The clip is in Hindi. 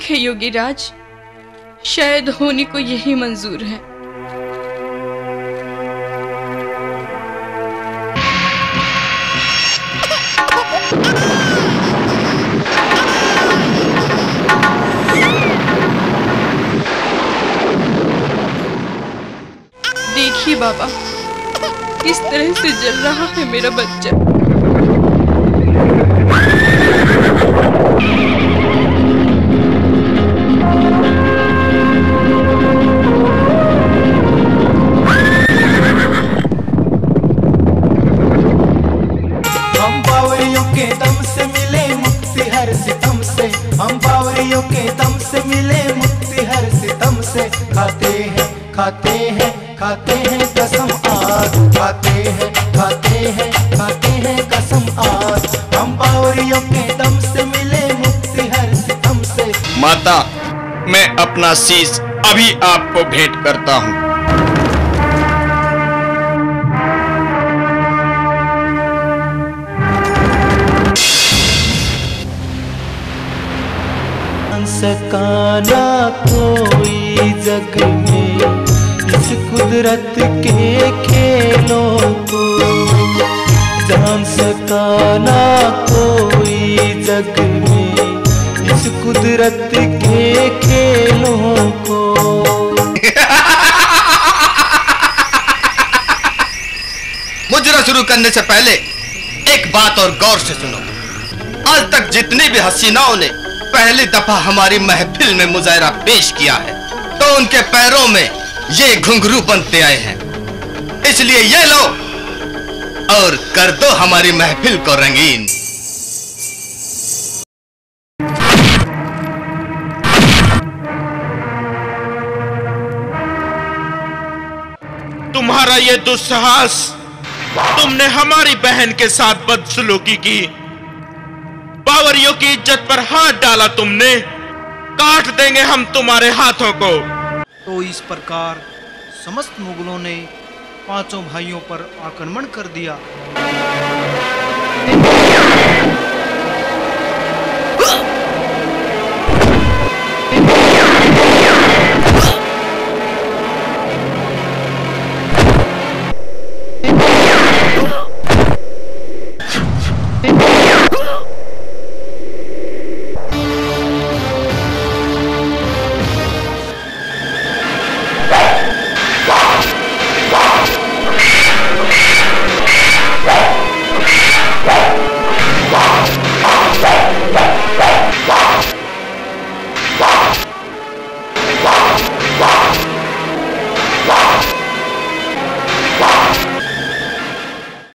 है योगीराज, शायद होनी को यही मंजूर है। देखिए बाबा, किस तरह से जल रहा है मेरा बच्चा। हम बावरियों के दम से मिले मुक्ति हर सितम से, हम बावरियों के दम से मिले मुक्ति हर सितम से। खाते हैं खाते हैं खाते हैं कसम आज, खाते हैं खाते हैं खाते हैं कसम आज। हम बावरियों के दम से मिले मुक्ति हर सितम से। माता, मैं अपना शीश अभी आपको भेंट करता हूँ। सकाना कोई जग में इस कुदरत के खेलों को, जान सकाना कोई जग में इस कुदरत के खेलों को। मुजरा शुरू करने से पहले एक बात और गौर से सुनो। आज तक जितनी भी हसीनाओं ने पहली दफा हमारी महफिल में मुजाहरा पेश किया है, तो उनके पैरों में ये घुंघरू बनते आए हैं। इसलिए ये लो और कर दो हमारी महफिल को रंगीन। तुम्हारा ये दुस्साहस, तुमने हमारी बहन के साथ बदसलूकी की, बावरियों की इज्जत पर हाथ डाला तुमने, काट देंगे हम तुम्हारे हाथों को। तो इस प्रकार समस्त मुगलों ने पांचों भाइयों पर आक्रमण कर दिया।